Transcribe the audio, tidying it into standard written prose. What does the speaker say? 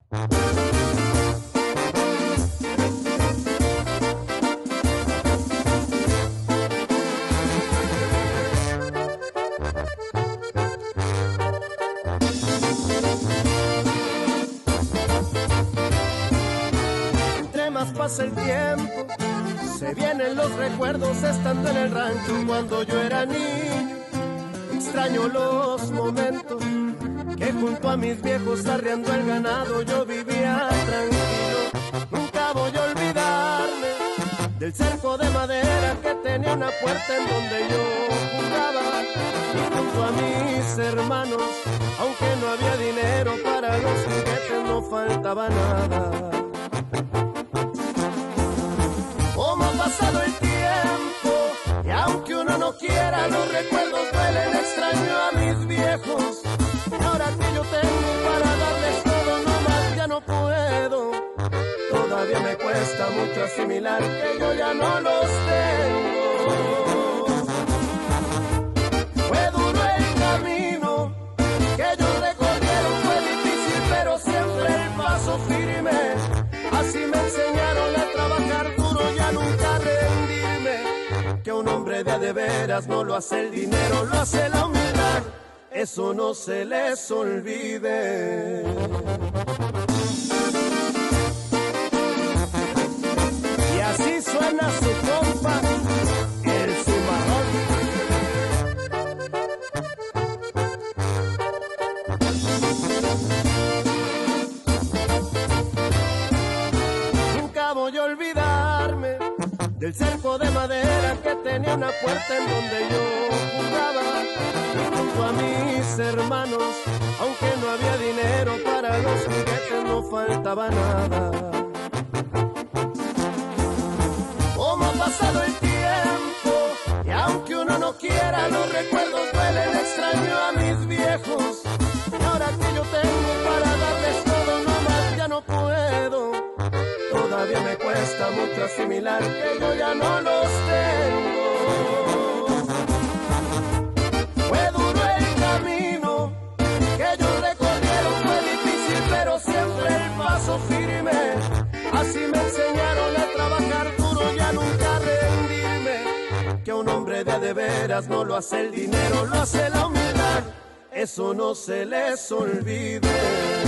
Entre más pasa el tiempo, se vienen los recuerdos estando en el rancho cuando yo era niño. Extraño los momentos que junto a mis viejos arreando el ganado yo vivía tranquilo. Nunca voy a olvidarme del cerco de madera que tenía una puerta en donde yo jugaba. Y junto a mis hermanos, aunque no había dinero para los juguetes, no faltaba nada. Cómo ha pasado el tiempo, y aunque uno no quiera, los recuerdos duelen. Extraño a mis viejos, y ahora que yo tengo para darles todo, nomás ya no puedo. Todavía me cuesta mucho asimilar que yo ya no los tengo. Fue duro el camino que ellos recorrieron, fue difícil pero siempre el paso firme. Así me enseñaron a trabajar duro y a nunca rendirme. Que un hombre de veras no lo hace el dinero, lo hace la humildad. Eso no se les olvide. Y así suena su compa, el cimarrón. Nunca voy a olvidarme del cerco de madera que tenía una puerta en donde yo jugaba. Y junto a mis hermanos, aunque no había dinero para los juguetes, no faltaba nada. Cómo ha pasado el tiempo, y aunque uno no quiera, los recuerdos duelen. Extraño a mis viejos, y ahora que yo tengo para darles todo, nomás ya no puedo. Todavía me cuesta mucho asimilar que yo ya no los tengo. Fue duro el camino que ellos recorrieron, fue difícil pero siempre el paso firme. Así me enseñaron a trabajar duro y a nunca rendirme. Que un hombre de veras no lo hace el dinero, lo hace la humildad. Eso no se les olvide.